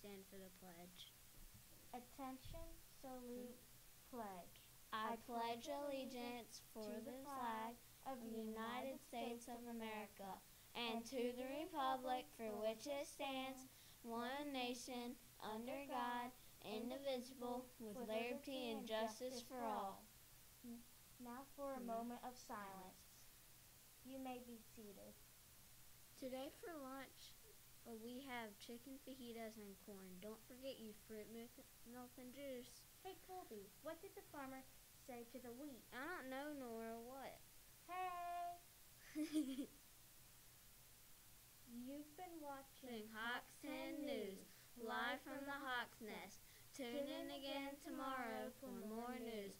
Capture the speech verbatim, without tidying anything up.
stand for the pledge. Attention, salute, pledge. I pledge allegiance for the flag of the United States of America and to the republic for which it stands, one nation, under God, indivisible, with liberty and justice for all. Now for a moment of silence. You may be seated. Today for lunch, uh, we have chicken fajitas and corn. Don't forget your fruit, milk, milk and juice. Hey Colby, what did the farmer say to the wheat? I don't know, Nora, what? Hey! You've been watching Hawks ten News, live from the Hawk's Nest. Tune in again tomorrow for more news.